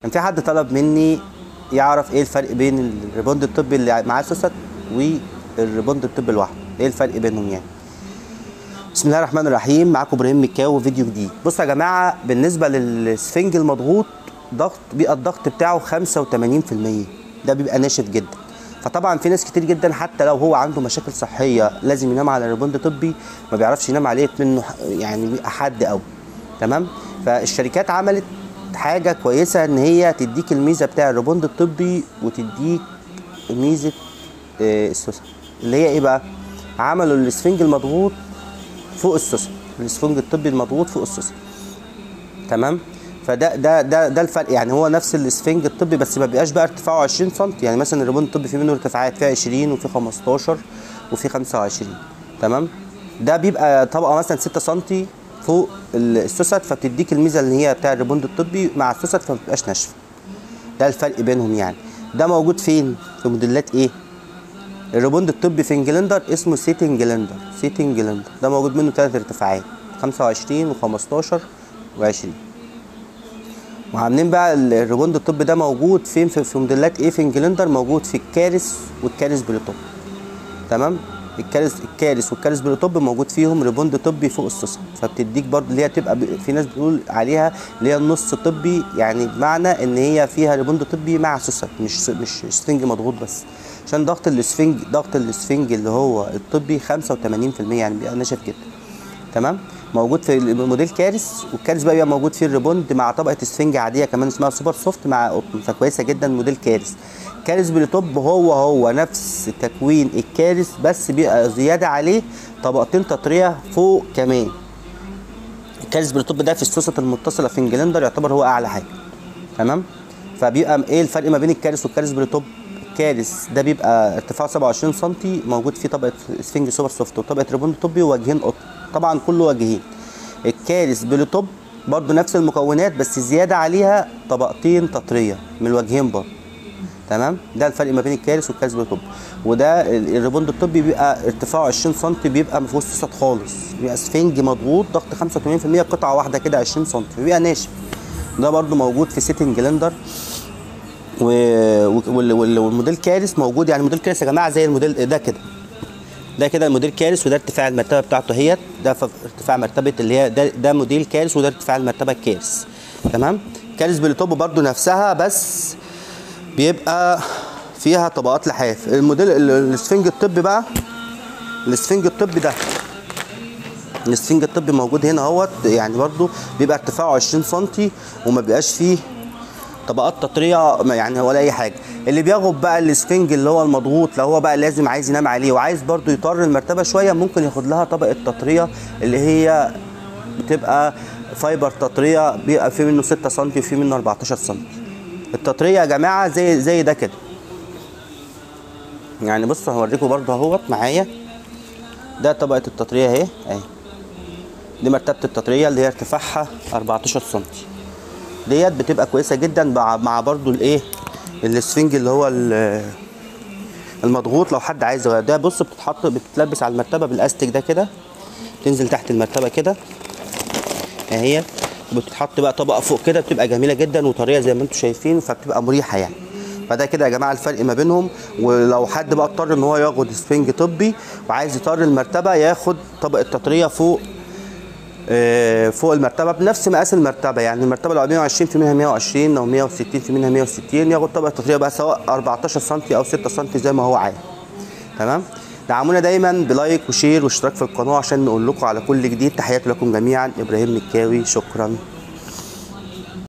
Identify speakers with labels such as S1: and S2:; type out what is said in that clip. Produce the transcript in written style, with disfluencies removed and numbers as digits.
S1: كان في حد طلب مني يعرف ايه الفرق بين الريبوند الطبي اللي معاه سوست والريبوند الطبي لوحده، ايه الفرق بينهم يعني. بسم الله الرحمن الرحيم، معاكم ابراهيم مكاوي وفيديو جديد. بصوا يا جماعه، بالنسبه للسفنج المضغوط بيبقى الضغط بتاعه 85%، ده بيبقى ناشف جدا. فطبعا في ناس كتير جدا حتى لو هو عنده مشاكل صحيه لازم ينام على ريبوند طبي ما بيعرفش ينام عليه منه، يعني بيبقى حد قوي. تمام. فالشركات عملت حاجه كويسه ان هي تديك الميزه بتاع الريبوند الطبي وتديك ميزه السوسه اللي هي ايه بقى. عملوا السفنج المضغوط فوق السوسه، السفنج الطبي المضغوط فوق السوسه. تمام. فده ده الفرق، يعني هو نفس السفنج الطبي بس ما بيبقاش بقى ارتفاعه 20 سم. يعني مثلا الريبوند الطبي في منه ارتفاعات، في 20 وفي 15 وفي 25. تمام. ده بيبقى طبقه مثلا 6 سم فوق السوست، فبتديك الميزه اللي هي بتاع الريبوند الطبي مع السوست فما بتبقاش ناشفه. ده الفرق بينهم يعني. ده موجود فين؟ في موديلات ايه؟ الريبوند الطبي في انجلندر اسمه سيتنج جلندر، سيتنج جلندر ده موجود منه 3 ارتفاعات 25 و15 و20. وعاملين بقى الريبوند الطبي ده موجود فين؟ في موديلات ايه في انجلندر؟ موجود في الكارث والكارث بلوتوب. تمام. الكارث والكارث بلوتوب موجود فيهم ريبوند طبي فوق السوسه، فبتديك برضه اللي هي تبقى في ناس بتقول عليها اللي هي النص طبي، يعني بمعنى ان هي فيها ريبوند طبي مع سوسه، مش سفنج مضغوط بس، عشان ضغط السفنج اللي هو الطبي 85%، يعني بيبقى ناشف جدا. تمام. موجود في موديل كارث، والكارث بقى بيبقى موجود فيه الريبوند مع طبقه اسفنج عاديه كمان اسمها سوبر سوفت مع قطن، فكويسه جدا موديل كارث. كارث بلوتوب هو نفس تكوين الكارث بس بيبقى زياده عليه طبقتين تطريه فوق كمان. الكارث بلوتوب ده في السوست المتصله في انجلندر يعتبر هو اعلى حاجه. تمام. فبيبقى ايه الفرق ما بين الكارث والكارث بلوتوب؟ الكارث ده بيبقى ارتفاعه 27 سم، موجود فيه طبقه اسفنج سوبر سوفت وطبقه ريبوند طبي ووجهين قطن، طبعا كله وجهين. الكارث بلوتوب برضو نفس المكونات بس زياده عليها طبقتين تطريه من الوجهين برضو. تمام. ده الفرق ما بين الكارث والكارث بلوتوب. وده الريبوند الطبي بيبقى ارتفاعه 20 سم، بيبقى ما فيهوش سوست خالص، بيبقى اسفنج مضغوط ضغط 85%، قطعه واحده كده 20 سم، بيبقى ناشف. ده برضو موجود في سيتنج جلندر. والموديل كارث موجود، يعني موديل كارث يا جماعه زي الموديل ده كده، ده كده الموديل كارث، وده ارتفاع المرتبه بتاعته اهيت، ده ارتفاع مرتبه اللي هي ده موديل كارث، وده ارتفاع المرتبه الكارث. تمام. كارث بلوتوب برضو نفسها بس بيبقى فيها طبقات لحاف. الموديل السفنج الطبي بقى، السفنج الطبي ده، السفنج الطبي موجود هنا اهوت، يعني برضو بيبقى ارتفاعه 20 سم وما بيبقاش فيه طبقات تطريه يعني ولا اي حاجه. اللي بياخد بقى السفنج اللي هو المضغوط لو هو بقى لازم عايز ينام عليه وعايز برضو يطر المرتبه شويه، ممكن ياخد لها طبقه تطريه اللي هي بتبقى فايبر تطريه، بيبقى في منه 6 سم وفي منه 14 سم. التطريه يا جماعه زي ده كده، يعني بصوا هوريكم برضو اهوت معايا، ده طبقه التطريه اهي، دي مرتبه التطريه اللي هي ارتفاعها 14 سم. ديت بتبقى كويسه جدا مع برضو الايه السفنج اللي هو المضغوط لو حد عايز يغير. ده بص بتتلبس على المرتبه بالاستيك ده كده، تنزل تحت المرتبه كده اهي، وبتتحط بقى طبقه فوق كده، بتبقى جميله جدا وطريه زي ما انتم شايفين، فبتبقى مريحه يعني. فده كده يا جماعه الفرق ما بينهم. ولو حد بقى اضطر ان هو ياخد سفنج طبي وعايز يطر المرتبه، ياخد طبقه تطريه فوق المرتبه بنفس مقاس المرتبه، يعني المرتبه لو 120 في منها 120، لو 160 في منها 160، ياخد طبقه تطريه بقى سواء 14 سم او 6 سم زي ما هو عايز. تمام. دعمونا دايما بلايك وشير واشتراك في القناه عشان نقول لكم على كل جديد. تحياتي لكم جميعا، ابراهيم مكاوي، شكرا.